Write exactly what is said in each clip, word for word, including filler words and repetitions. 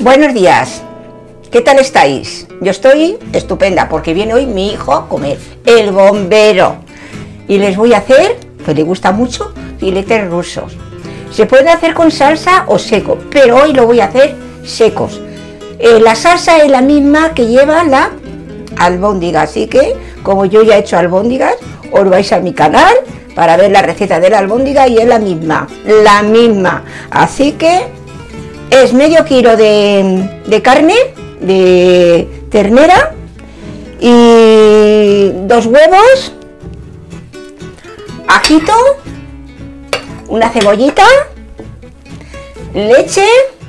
Buenos días, ¿qué tal estáis? Yo estoy estupenda porque viene hoy mi hijo a comer, el bombero. Y les voy a hacer, que le gusta mucho, filetes rusos. Se puede hacer con salsa o seco, pero hoy lo voy a hacer secos. Eh, la salsa es la misma que lleva la albóndiga, así que como yo ya he hecho albóndigas, os vais a mi canal para ver la receta de la albóndiga y es la misma, la misma. Así que es medio kilo de, de carne, de ternera y dos huevos, ajito, una cebollita, leche,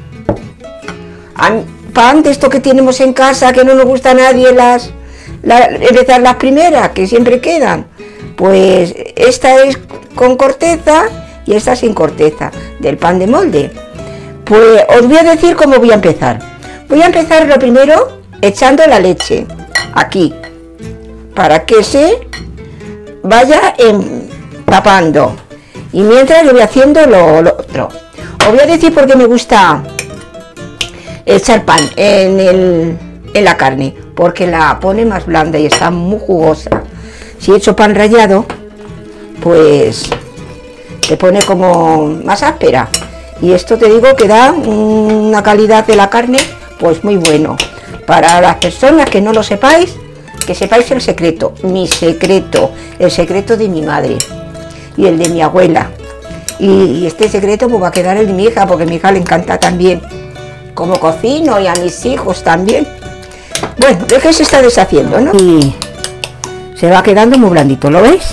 pan de esto que tenemos en casa que no nos gusta a nadie, las, la, empezar las primeras que siempre quedan, pues esta es con corteza y esta sin corteza, del pan de molde. Pues os voy a decir cómo voy a empezar. Voy a empezar lo primero echando la leche aquí, para que se vaya empapando. Y mientras yo voy haciendo lo, lo otro. Os voy a decir por qué me gusta echar pan en, el, en la carne, porque la pone más blanda y está muy jugosa. Si echo pan rallado, pues se pone como más áspera. Y esto te digo que da una calidad de la carne pues muy bueno. Para las personas que no lo sepáis, que sepáis el secreto, mi secreto, el secreto de mi madre y el de mi abuela. Y, y este secreto pues va a quedar el de mi hija, porque a mi hija le encanta también como cocino, y a mis hijos también. Bueno, ¿de qué se está deshaciendo, no? Y se va quedando muy blandito, ¿lo veis?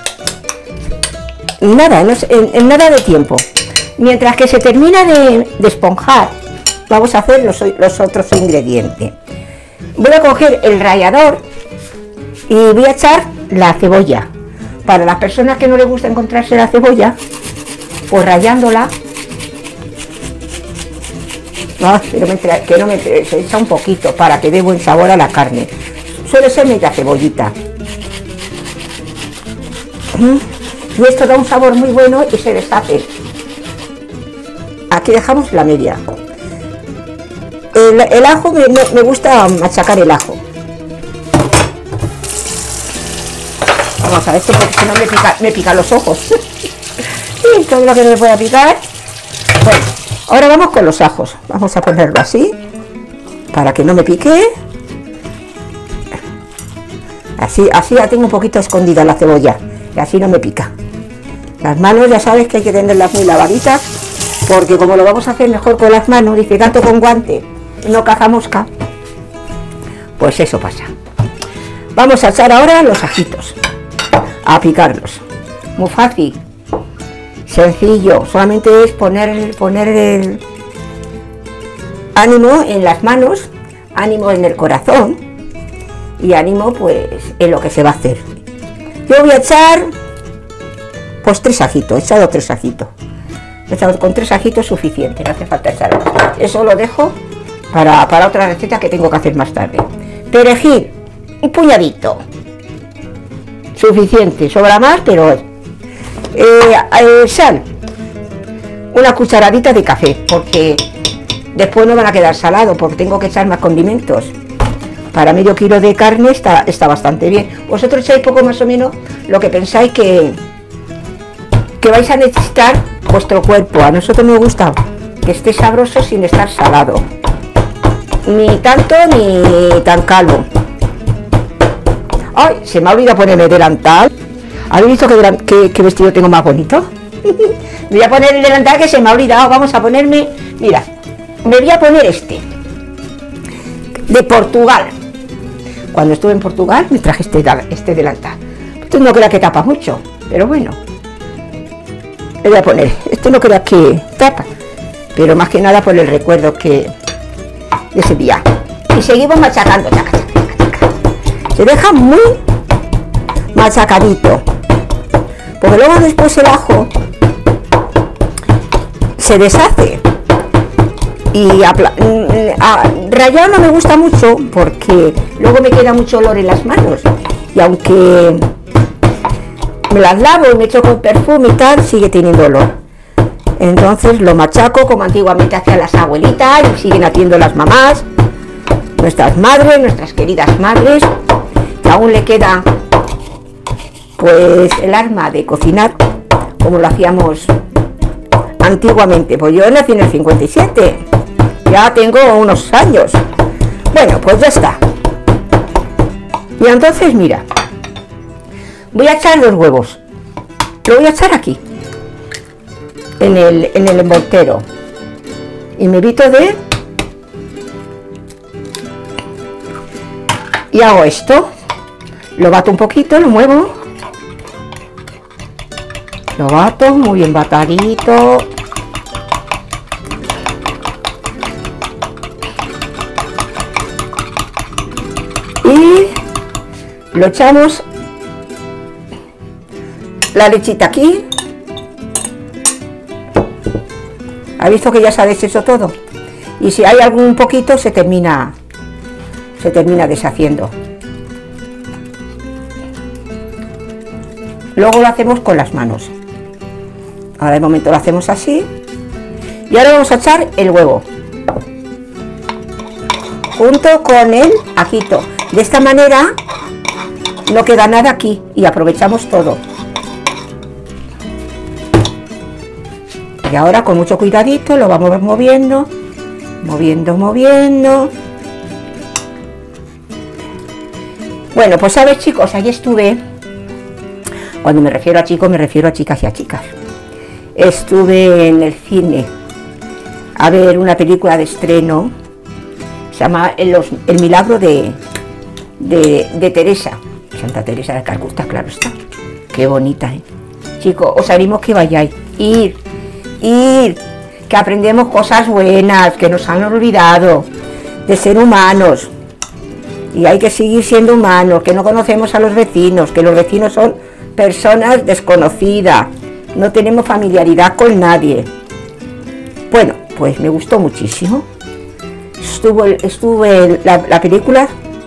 Nada, en, en, en nada de tiempo. Mientras que se termina de, de esponjar, vamos a hacer los, los otros ingredientes. Voy a coger el rallador y voy a echar la cebolla. Para las personas que no les gusta encontrarse la cebolla, pues rallándola, no, pero me, que no me, se echa un poquito para que dé buen sabor a la carne. Suele ser media cebollita. Y esto da un sabor muy bueno y se deshace. Aquí dejamos la media. El, el ajo, me, me gusta machacar el ajo. Vamos a esto porque si no me pica, me pica los ojos. Y todo lo que me pueda picar. Bueno, ahora vamos con los ajos. Vamos a ponerlo así, para que no me pique. Así, así ya tengo un poquito escondida la cebolla. Y así no me pica. Las manos ya sabes que hay que tenerlas muy lavaditas, porque como lo vamos a hacer mejor con las manos, dice gato con guante, no caza mosca, pues eso pasa. Vamos a echar ahora los ajitos, a picarlos. Muy fácil, sencillo, solamente es poner, poner el ánimo en las manos, ánimo en el corazón y ánimo pues en lo que se va a hacer. Yo voy a echar pues tres ajitos, he echado tres ajitos. Con tres ajitos suficiente, no hace falta echar más. Eso lo dejo para, para otra receta que tengo que hacer más tarde. Perejil, un puñadito, suficiente, sobra más, pero eh, eh, sal, una cucharadita de café, porque después no van a quedar salados, porque tengo que echar más condimentos. Para medio kilo de carne está, está bastante bien. Vosotros echáis poco más o menos lo que pensáis que, que vais a necesitar vuestro cuerpo. A nosotros nos gusta que esté sabroso sin estar salado, ni tanto ni tan calvo. Ay, se me ha olvidado ponerme delantal. ¿Habéis visto qué, qué, qué vestido tengo más bonito? Me voy a poner el delantal que se me ha olvidado. Vamos a ponerme, mira, me voy a poner este de Portugal. Cuando estuve en Portugal me traje este, este delantal. Esto no creas que tapa mucho, pero bueno, le voy a poner, esto no creas que tapa, pero más que nada por el recuerdo que de ese día. Y seguimos machacando, chaca, chaca, chaca, chaca. Se deja muy machacadito, porque luego después el ajo se deshace. Y a, a, rallar no me gusta mucho porque luego me queda mucho olor en las manos, y aunque me las lavo y me echo con perfume y tal, sigue teniendo olor. Entonces lo machaco como antiguamente hacían las abuelitas y siguen haciendo las mamás, nuestras madres, nuestras queridas madres, que aún le queda pues el arma de cocinar como lo hacíamos antiguamente. Pues yo nací en el cincuenta y siete, ya tengo unos años. Bueno, pues ya está. Y entonces mira, voy a echar los huevos, lo voy a echar aquí en el, en el envoltero y me evito de y hago esto, lo bato un poquito, lo muevo, lo bato muy bien batadito. Y lo echamos la lechita aquí. ¿Ha visto que ya se ha deshecho todo? Y si hay algún poquito se termina se termina deshaciendo. Luego lo hacemos con las manos. Ahora de momento lo hacemos así. Y ahora vamos a echar el huevo junto con el ajito. De esta manera no queda nada aquí y aprovechamos todo. Y ahora con mucho cuidadito lo vamos moviendo, moviendo, moviendo. Bueno, pues sabes, chicos, ahí estuve. Cuando me refiero a chicos, me refiero a chicas y a chicas. Estuve en el cine a ver una película de estreno, se llama El, el milagro de, de, de Teresa, Santa Teresa de Calcuta, claro está. Qué bonita, ¿eh? Chicos, os animo que vayáis, ir, ir, que aprendemos cosas buenas, que nos han olvidado de ser humanos. Y hay que seguir siendo humanos, que no conocemos a los vecinos, que los vecinos son personas desconocidas, no tenemos familiaridad con nadie. Bueno, pues me gustó muchísimo. Estuvo, estuvo la, la película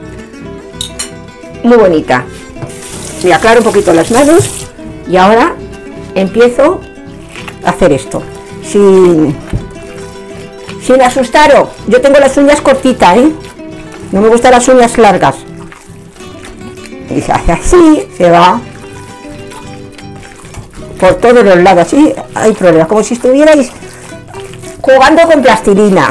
muy bonita. Me aclaro un poquito las manos y ahora empiezo a hacer esto. Sin, sin asustaros, yo tengo las uñas cortitas, ¿eh? No me gustan las uñas largas. Y se hace así, se va por todos los lados, así hay problemas, como si estuvierais jugando con plastilina.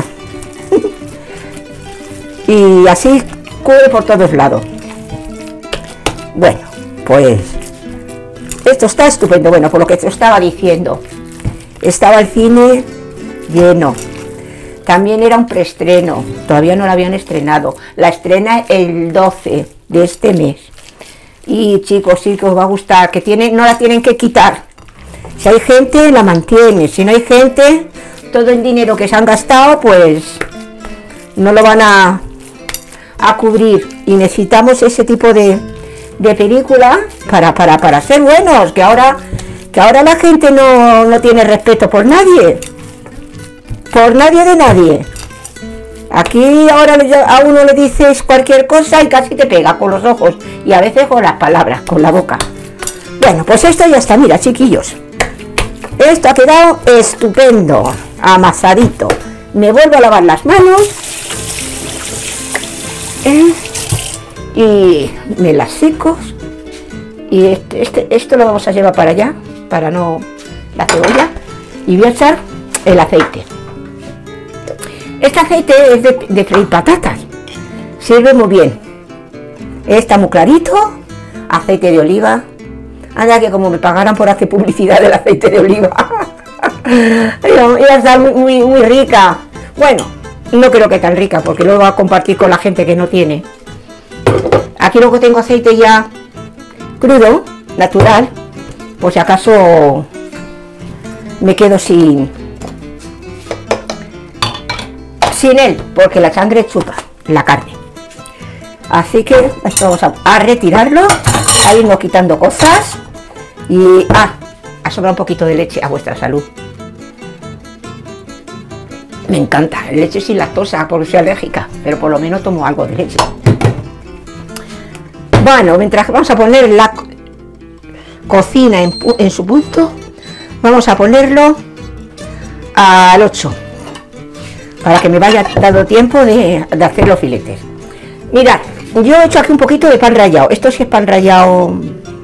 Y así cubre por todos lados. Bueno, pues esto está estupendo. Bueno, por lo que te estaba diciendo, estaba el cine lleno. También era un preestreno, todavía no la habían estrenado. La estrena el doce de este mes. Y chicos, sí que os va a gustar, que tiene, no la tienen que quitar. Si hay gente, la mantiene. Si no hay gente, todo el dinero que se han gastado, pues no lo van a, a cubrir. Y necesitamos ese tipo de, de película para, para, para ser buenos. Que ahora, que ahora la gente no, no tiene respeto por nadie. Por nadie de nadie. Aquí ahora a uno le dices cualquier cosa y casi te pega con los ojos. Y a veces con las palabras, con la boca. Bueno, pues esto ya está, mira, chiquillos. Esto ha quedado estupendo, amasadito. Me vuelvo a lavar las manos. ¿eh? Y me las seco. Y este, este, esto lo vamos a llevar para allá, para no la cebolla. Y voy a echar el aceite. Este aceite es de, de freír patatas. Sirve muy bien. Está muy clarito. Aceite de oliva. Anda que como me pagaran por hacer publicidad del aceite de oliva. Iba a estar muy, muy, muy rica. Bueno, no creo que tan rica, porque luego va a compartir con la gente que no tiene. Aquí luego tengo aceite ya crudo, natural, por si acaso me quedo sin sin él, porque la sangre chupa la carne. Así que esto vamos a, a retirarlo, a irnos quitando cosas. Y ah, ha sobrado un poquito de leche, a vuestra salud. Me encanta, leche sin lactosa porque soy alérgica, pero por lo menos tomo algo de leche. Bueno, mientras vamos a poner la cocina en, en su punto, vamos a ponerlo al ocho, para que me vaya dando tiempo de, de hacer los filetes. Mirad, yo he hecho aquí un poquito de pan rallado. Esto sí es pan rallado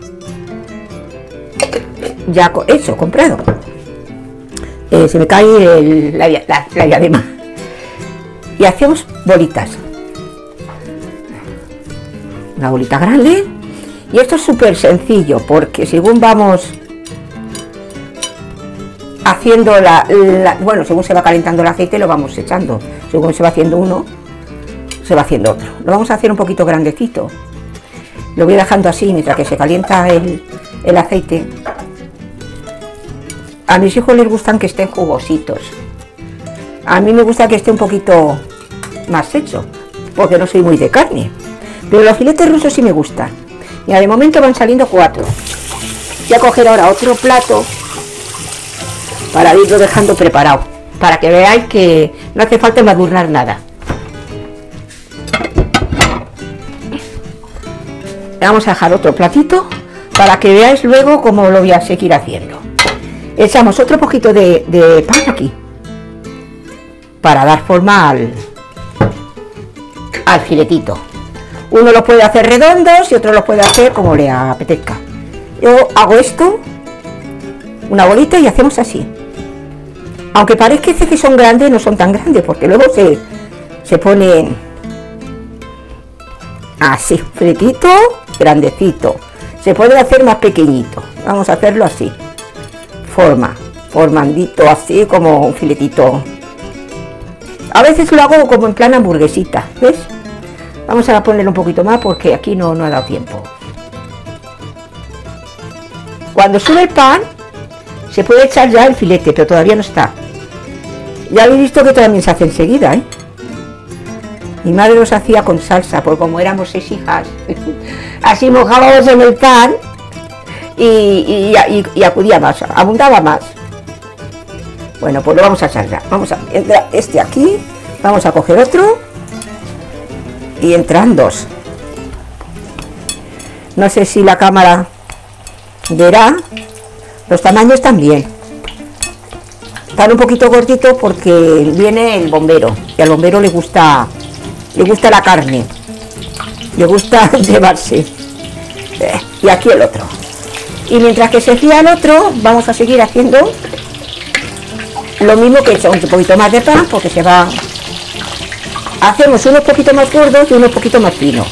ya hecho, comprado. Eh, se me cae el, la, la, la diadema. Y hacemos bolitas. Una bolita grande. Y esto es súper sencillo, porque según vamos haciendo la, la... Bueno, según se va calentando el aceite, lo vamos echando. Según se va haciendo uno, se va haciendo otro. Lo vamos a hacer un poquito grandecito. Lo voy dejando así mientras que se calienta el, el aceite. A mis hijos les gustan que estén jugositos. A mí me gusta que esté un poquito más hecho, porque no soy muy de carne. Pero los filetes rusos sí me gustan. Mira, de momento van saliendo cuatro. Voy a coger ahora otro plato para irlo dejando preparado, para que veáis que no hace falta embadurnar nada. Vamos a dejar otro platito para que veáis luego cómo lo voy a seguir haciendo. Echamos otro poquito de, de pan aquí para dar forma al, al filetito. Uno lo puede hacer redondos y otro lo puede hacer como le apetezca. Yo hago esto, una bolita, y hacemos así. Aunque parezca que son grandes, no son tan grandes, porque luego se, se ponen así, filetito, grandecito. Se puede hacer más pequeñito. Vamos a hacerlo así. Forma, formandito, así como un filetito. A veces lo hago como en plan hamburguesita, ¿ves? Vamos a ponerle un poquito más porque aquí no, no ha dado tiempo. Cuando sube el pan, se puede echar ya el filete, pero todavía no está. Ya habéis visto que también se hace enseguida, ¿eh? Mi madre los hacía con salsa, porque como éramos seis hijas, así mojábamos en el pan y, y, y, y acudía más, abundaba más. Bueno, pues lo vamos a echar ya. Vamos a entrar este aquí, vamos a coger otro y entran dos. No sé si la cámara verá, los tamaños también. Están un poquito cortitos porque viene el bombero y al bombero le gusta, le gusta la carne, le gusta llevarse. Y aquí el otro. Y mientras que se fría el otro, vamos a seguir haciendo lo mismo que he hecho, un poquito más de pan porque se va. Hacemos unos poquitos más gordos y unos poquitos más finos.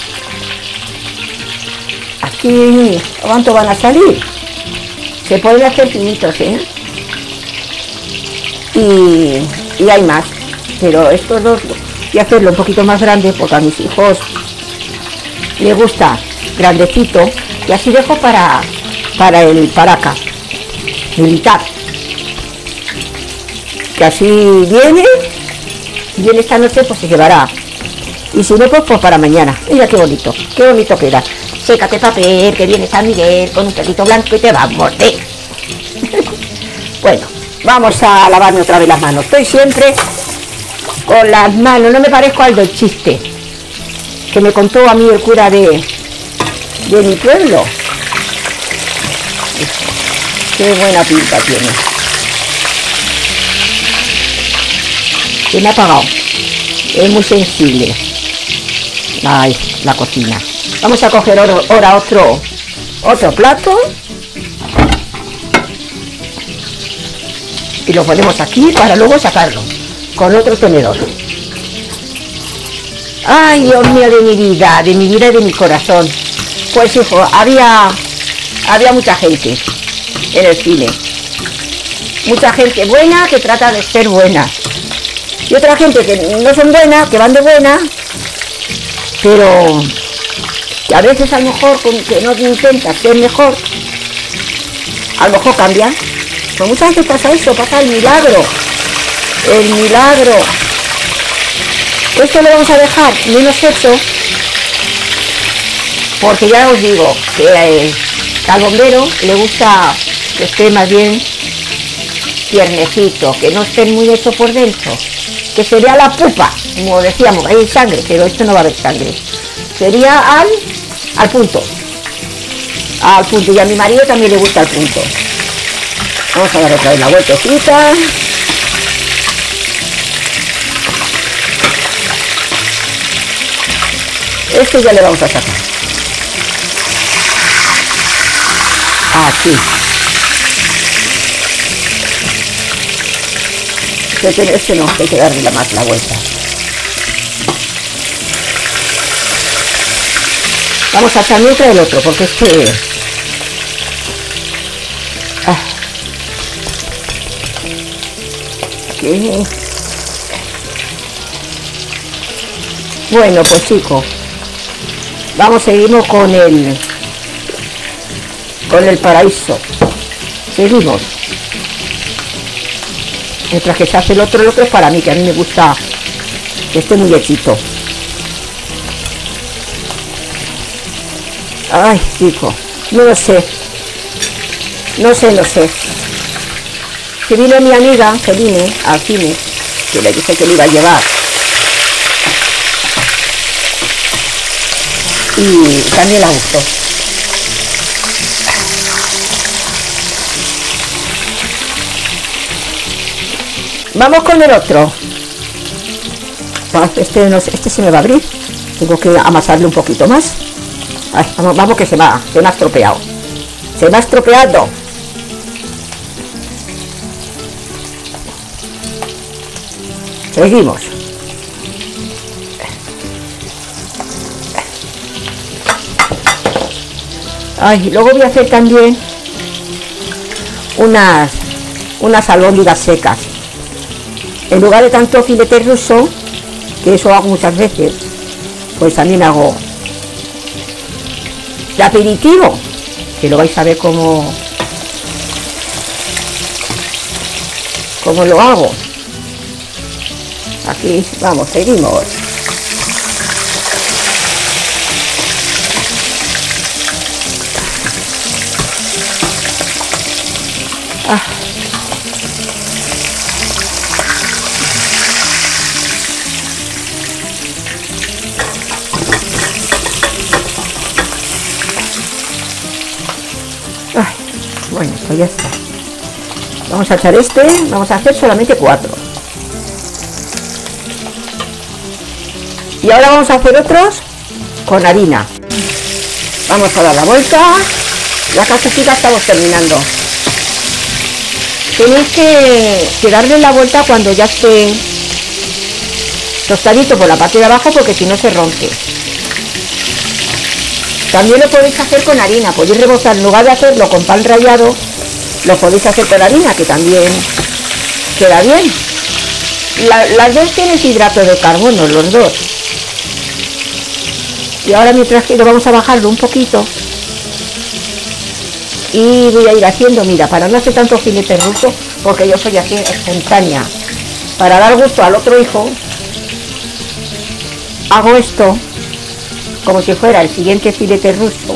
Aquí, ¿cuánto van a salir? Se pueden hacer finitos, ¿eh? Y, y hay más, pero estos dos voy a hacerlo un poquito más grande porque a mis hijos les gusta grandecito y así dejo para, para el paraca militar, que así viene, viene esta noche, pues se llevará, y si no, pues, pues para mañana. Mira qué bonito, qué bonito queda. Sécate papel, que viene San Miguel con un pelito blanco y te va a morder. Bueno, vamos a lavarme otra vez las manos. Estoy siempre con las manos, no me parezco al del chiste que me contó a mí el cura de, de mi pueblo. Qué buena pinta tiene. Se me ha apagado. Es muy sensible. Ay, la cocina. Vamos a coger ahora otro, otro plato. Y lo ponemos aquí para luego sacarlo con otro tenedor. Ay, Dios mío de mi vida, de mi vida y de mi corazón. Pues hijo, había, había mucha gente en el cine. Mucha gente buena que trata de ser buena. Y otra gente que no son buenas, que van de buena, pero que a veces a lo mejor que no intenta ser mejor, a lo mejor cambian. Pues muchas veces pasa eso, pasa el milagro, el milagro. Esto lo vamos a dejar menos hecho, porque ya os digo que eh, al bombero le gusta que esté más bien tiernecito, que no esté muy hecho por dentro, que sería la pupa, como decíamos, hay sangre, pero esto no va a haber sangre, sería al, al punto, al punto, y a mi marido también le gusta el punto. Vamos a dar otra vez la vueltecita. Este ya le vamos a sacar. Aquí. Este, este no, hay que darle la más la vuelta. Vamos a echar otra del otro, porque este... Ah. Aquí. Bueno, pues chicos, vamos, seguimos con el con el paraíso. Seguimos. Mientras que se hace el otro, el otro es para mí, que a mí me gusta que esté muy hechito. Ay, chico, no lo sé. No sé, no sé. Que vino mi amiga, que vine al cine, que le dije que le iba a llevar. Y también la gustó. Vamos con el otro. Este, no sé, este se me va a abrir. Tengo que amasarle un poquito más. Ay, vamos, vamos que se me ha, se me ha estropeado. Se me ha estropeado. Seguimos. Ay, luego voy a hacer también unas unas albóndigas secas. En lugar de tanto filete ruso, que eso hago muchas veces, pues también hago de aperitivo, que lo vais a ver cómo cómo lo hago. Aquí, vamos, seguimos. Ah. Ay, bueno, pues ya está. Vamos a echar este, vamos a hacer solamente cuatro. Y ahora vamos a hacer otros con harina. Vamos a dar la vuelta. Ya casi estamos terminando. Tenéis que, que darle la vuelta cuando ya esté tostadito por la parte de abajo, porque si no se rompe. También lo podéis hacer con harina, podéis rebozar, en lugar de hacerlo con pan rallado, lo podéis hacer con harina, que también queda bien. La, las dos tienen hidrato de carbono, los dos. Y ahora mientras que lo vamos a bajarlo un poquito, y voy a ir haciendo, mira, para no hacer tanto filete ruso, porque yo soy así espontánea, para dar gusto al otro hijo, hago esto como si fuera el siguiente filete ruso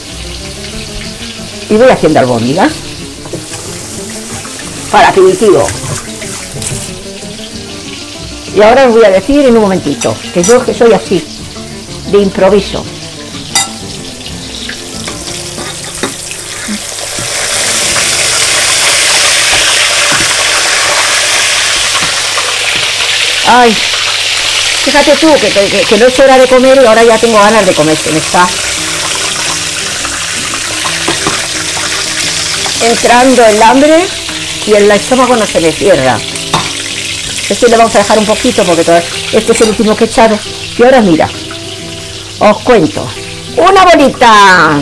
y voy haciendo albóndigas para aperitivo. Y ahora os voy a decir en un momentito que yo que soy así de improviso. Ay, fíjate tú que, que, que no es hora de comer y ahora ya tengo ganas de comer. Se me está entrando el hambre y el estómago no se me cierra. Este le vamos a dejar un poquito porque todo, este es el último que he echado. Y ahora mira, os cuento. Una bolita.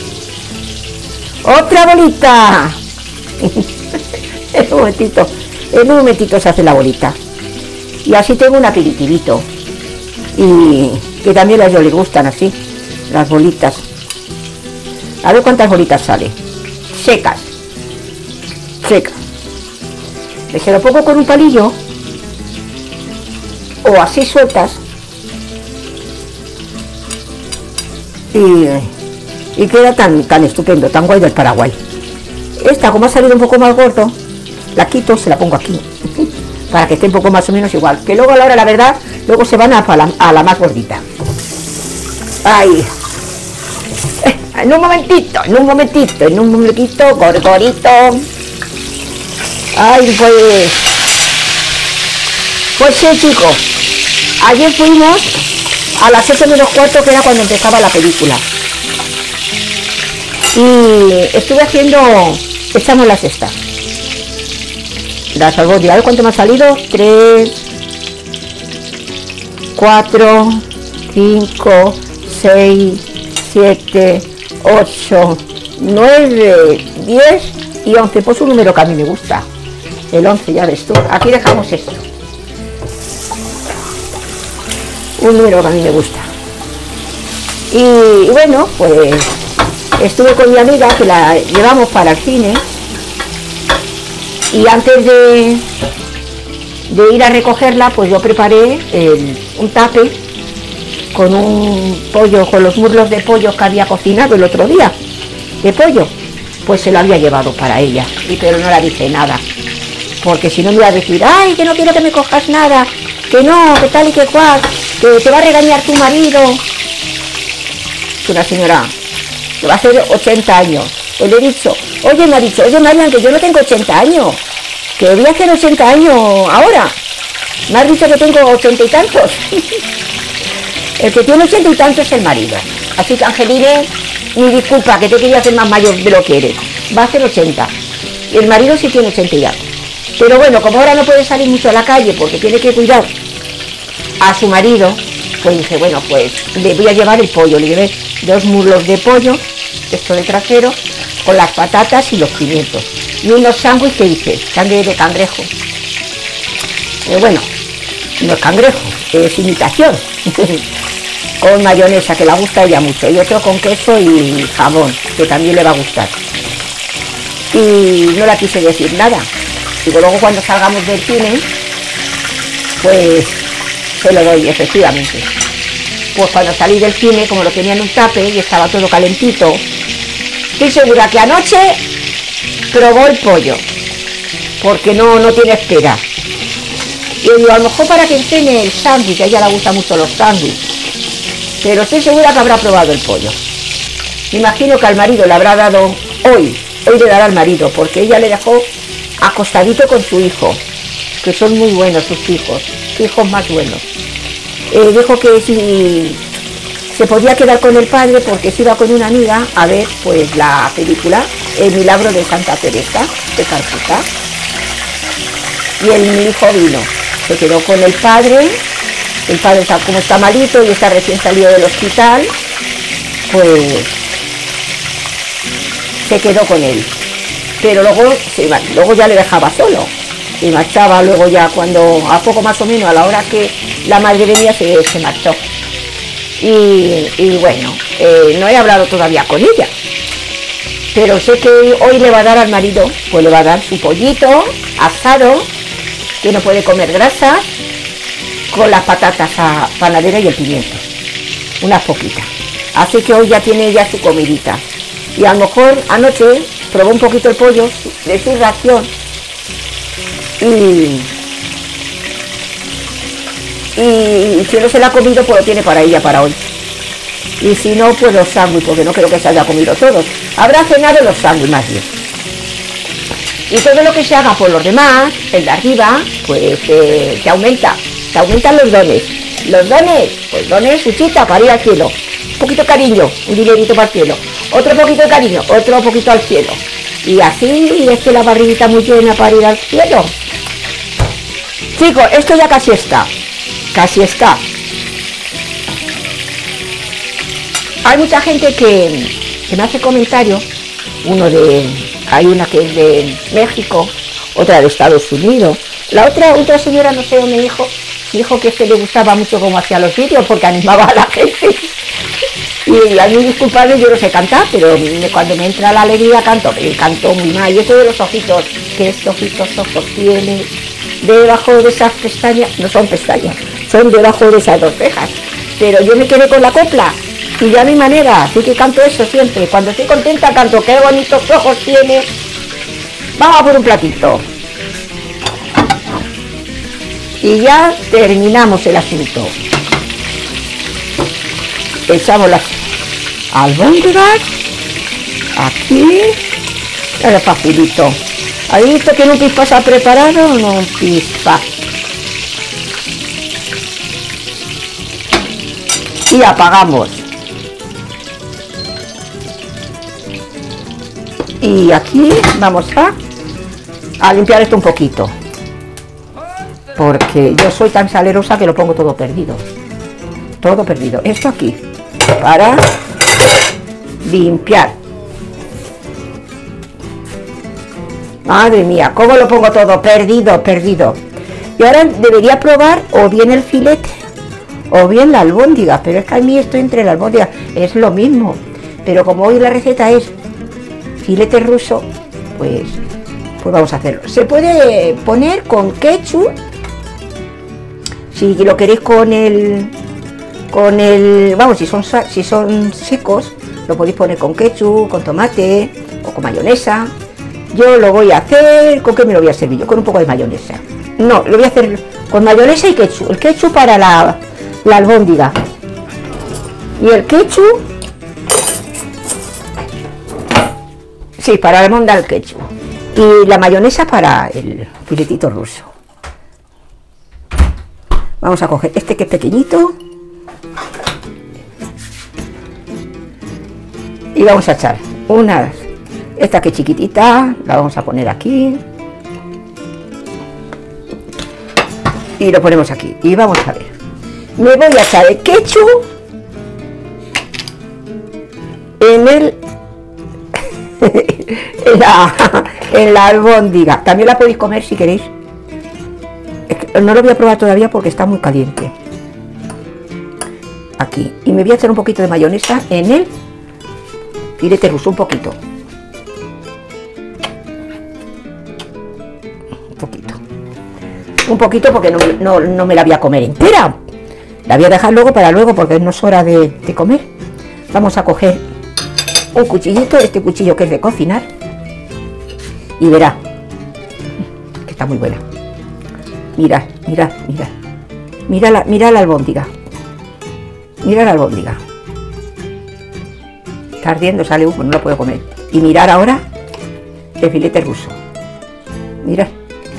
Otra bolita. En un momentito, en un momentito se hace la bolita. Y así tengo un aperitivito. Y que también a ellos les gustan así, las bolitas. A ver cuántas bolitas sale. Secas. Secas. Se lo pongo con un palillo. O así sueltas. Y, y queda tan, tan estupendo, tan guay del Paraguay. Esta, como ha salido un poco más gordo, la quito, se la pongo aquí. Para que esté un poco más o menos igual. Que luego a la hora, la verdad, luego se van a la, a la más gordita. Ahí. Eh, en un momentito, en un momentito, en un momentito, gorgorito. Ay, pues... Pues sí, chicos. Ayer fuimos a las ocho menos cuarto, que era cuando empezaba la película. Y estuve haciendo, echamos la sexta. Las albóndigas, a ver cuánto me ha salido. tres, cuatro, cinco, seis, siete, ocho, nueve, diez y once. Pues un número que a mí me gusta. El once, ya ves tú. Aquí dejamos esto. Un número que a mí me gusta. Y bueno, pues estuve con mi amiga, que la llevamos para el cine, y antes de, de ir a recogerla, pues yo preparé el, un tupper con un pollo, con los muslos de pollo que había cocinado el otro día, de pollo, pues se lo había llevado para ella, y pero no le dije nada, porque si no me iba a decir, ay, que no quiero que me cojas nada, que no, que tal y que cual, que te va a regañar tu marido. Es una señora que va a hacer ochenta años, pues le he dicho, oye, me ha dicho, oye, Marian, que yo no tengo ochenta años, que voy a hacer ochenta años ahora, me has dicho que tengo ochenta y tantos. El que tiene ochenta y tantos es el marido, así que Angeline, mi disculpa, que te quería hacer más mayor de lo que eres, va a hacer ochenta, y el marido sí tiene ochenta y algo, pero bueno, como ahora no puede salir mucho a la calle porque tiene que cuidar a su marido, pues dije, bueno, pues le voy a llevar el pollo, le llevé dos muslos de pollo, esto de trasero, con las patatas y los pimientos, y unos sándwiches que hice, sangre de cangrejo, eh, bueno, no es cangrejo, es imitación, con mayonesa, que le gusta a ella mucho, y otro con queso y jamón, que también le va a gustar. Y no la quise decir nada, y luego cuando salgamos del cine, pues se lo doy, efectivamente. Pues cuando salí del cine, como lo tenía en un tupper y estaba todo calentito, estoy segura que anoche probó el pollo, porque no, no tiene espera. Y digo, a lo mejor para que encene el sándwich, a ella le gustan mucho los sándwiches, pero estoy segura que habrá probado el pollo. Me imagino que al marido le habrá dado hoy, hoy le dará al marido, porque ella le dejó acostadito con su hijo, que son muy buenos sus hijos, hijos más buenos. Eh, dijo que si se podía quedar con el padre porque se iba con una amiga a ver pues la película El milagro de Santa Teresa de Calcuta, y el mi hijo vino, se quedó con el padre, el padre como está malito y está recién salido del hospital, pues se quedó con él, pero luego, se iba, luego ya le dejaba solo, y marchaba luego ya cuando, a poco más o menos, a la hora que la madre venía, se, se marchó. Y, y bueno, eh, no he hablado todavía con ella, pero sé que hoy le va a dar al marido, pues le va a dar su pollito asado, que no puede comer grasa, con las patatas a panadera y el pimiento, unas poquitas. Así que hoy ya tiene ella su comidita. Y a lo mejor anoche probó un poquito el pollo de su ración, y, y si no se la ha comido, pues lo tiene para ella para hoy. Y si no, pues los sándwiches, porque no creo que se haya comido todos. Habrá cenado los sándwiches más bien. Y todo lo que se haga por los demás, el de arriba, pues eh, te aumenta, te aumentan los dones. Los dones, pues dones, suchita, para ir al cielo. Un poquito de cariño, un dinerito para el cielo. Otro poquito de cariño, otro poquito al cielo. Y así es que la barriguita muy llena para ir al cielo. Chicos, esto ya casi está, casi está. Hay mucha gente que, que me hace comentarios, uno de, hay una que es de México, otra de Estados Unidos, la otra, otra señora, no sé dónde dijo, dijo que este le gustaba mucho cómo hacía los vídeos porque animaba a la gente. Y a mí, disculpadme, yo no sé cantar, pero cuando me entra la alegría canto, y canto muy mal. Y eso de los ojitos, que estos ojitos ojos tiene, debajo de esas pestañas, no son pestañas, son debajo de esas dos cejas. Pero yo me quedé con la copla, y ya a mi manera, así que canto eso siempre. Cuando estoy contenta canto, qué bonitos ojos tiene. Vamos a por un platito. Y ya terminamos el asunto. Echamos las albóndigas aquí, era facilito. ¿Has visto que un pispa se ha preparado? No, un pispa. y apagamos. Y aquí vamos a, a limpiar esto un poquito, porque yo soy tan salerosa que lo pongo todo perdido, todo perdido. Esto aquí para limpiar. Madre mía, cómo lo pongo todo perdido, perdido. Y ahora debería probar o bien el filete o bien la albóndiga, pero es que a mí esto entre la albóndiga es lo mismo. Pero como hoy la receta es filete ruso, pues, pues vamos a hacerlo. Se puede poner con ketchup, si lo queréis con el, con el, vamos, si son, si son secos, lo podéis poner con ketchup, con tomate o con mayonesa. Yo lo voy a hacer, ¿con qué me lo voy a servir yo? Con un poco de mayonesa. No, lo voy a hacer con mayonesa y ketchup. El ketchup para la, la albóndiga. Y el ketchup, sí, para la albóndiga el ketchup. Y la mayonesa para el filetito ruso. Vamos a coger este que es pequeñito. Y vamos a echar una... Esta que es chiquitita, la vamos a poner aquí. Y lo ponemos aquí. Y vamos a ver. Me voy a echar el ketchup en el... en, la, en la albóndiga. También la podéis comer si queréis. No lo voy a probar todavía porque está muy caliente. Aquí. Y me voy a echar un poquito de mayonesa en el filete ruso, un poquito. Poquito, un poquito porque no, no, no me la voy a comer entera, la voy a dejar luego para luego porque no es hora de, de comer. Vamos a coger un cuchillito, este cuchillo que es de cocinar, y verá que está muy buena. Mirad, mirad, mirad, mira la, mira la albóndiga, mira la albóndiga, está ardiendo, sale humo, no la puedo comer. Y mirar ahora el filete ruso, mirad.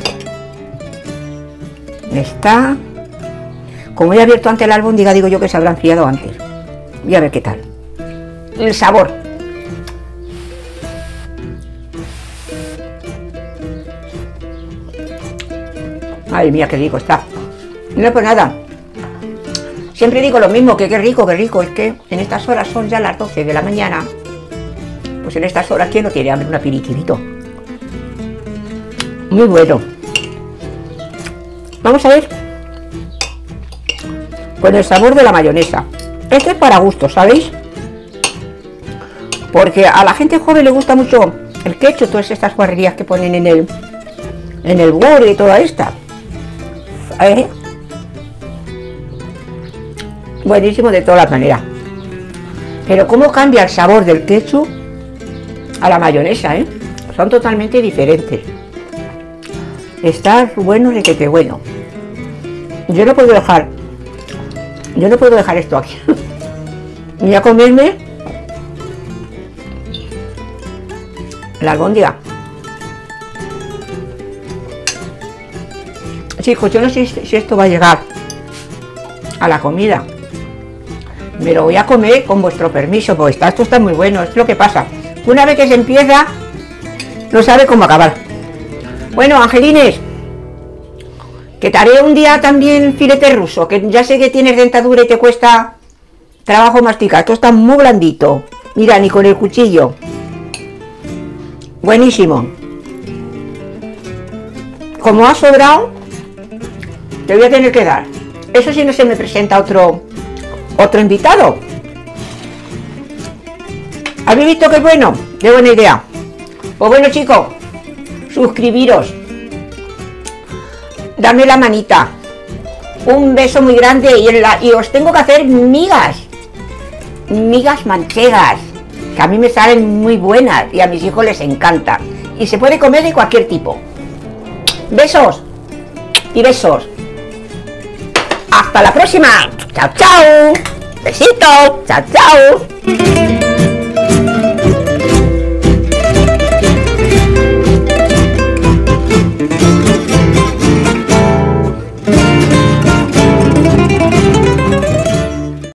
Está, como he abierto antes la albóndiga, digo yo que se habrá enfriado antes. Voy a ver qué tal el sabor. Madre mía, qué rico está. No, pues nada, siempre digo lo mismo, que qué rico, qué rico. Es que en estas horas son ya las doce de la mañana. Pues en estas horas, ¿quién no quiere hambre? Un aperitivito muy bueno. Vamos a ver con el sabor de la mayonesa. Este es para gusto, ¿sabéis? Porque a la gente joven le gusta mucho el ketchup, todas estas guarrerías que ponen en el en el burger y toda esta. ¿Eh? Buenísimo de todas las maneras. Pero cómo cambia el sabor del ketchup a la mayonesa, ¿eh? Son totalmente diferentes. Está bueno, de que te bueno. Yo no puedo dejar, yo no puedo dejar esto aquí. Voy a comerme la albóndiga. Chicos, yo no sé si esto va a llegar a la comida. Me lo voy a comer con vuestro permiso, porque está, esto está muy bueno. Es lo que pasa. Una vez que se empieza, no sabe cómo acabar. Bueno, Angelines, que te haré un día también filete ruso, que ya sé que tienes dentadura y te cuesta trabajo masticar. Esto está muy blandito. Mira, ni con el cuchillo. Buenísimo. Como ha sobrado, te voy a tener que dar. Eso si no se me presenta otro otro invitado. ¿Habéis visto qué bueno? Qué buena idea. Pues bueno, chicos, suscribiros, dame la manita, un beso muy grande y, en la, y os tengo que hacer migas, migas manchegas, que a mí me salen muy buenas y a mis hijos les encanta. Y se puede comer de cualquier tipo. Besos y besos. Hasta la próxima. Chao, chao. Besito. Chao, chao.